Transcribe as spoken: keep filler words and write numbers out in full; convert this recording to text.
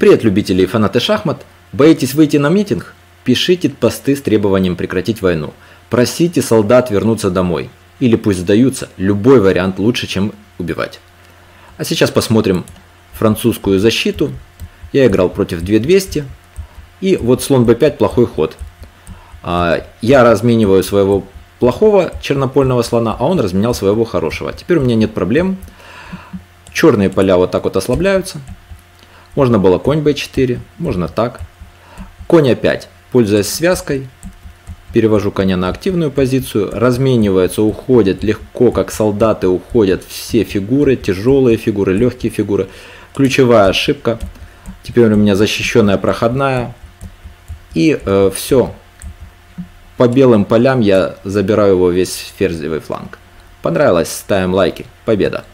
Привет, любители и фанаты шахмат! Боитесь выйти на митинг? Пишите посты с требованием прекратить войну. Просите солдат вернуться домой. Или пусть сдаются, любой вариант лучше, чем убивать. А сейчас посмотрим французскую защиту. Я играл против две тысячи двести. И вот слон бэ пять плохой ход. Я размениваю своего плохого чернопольного слона, а он разменял своего хорошего. Теперь у меня нет проблем. Черные поля вот так вот ослабляются. Можно было конь бэ четыре, можно так. Конь а пять, пользуясь связкой, перевожу коня на активную позицию. Разменивается, уходят легко, как солдаты уходят все фигуры, тяжелые фигуры, легкие фигуры. Ключевая ошибка. Теперь у меня защищенная проходная. И э, все. По белым полям я забираю его весь ферзевый фланг. Понравилось? Ставим лайки. Победа!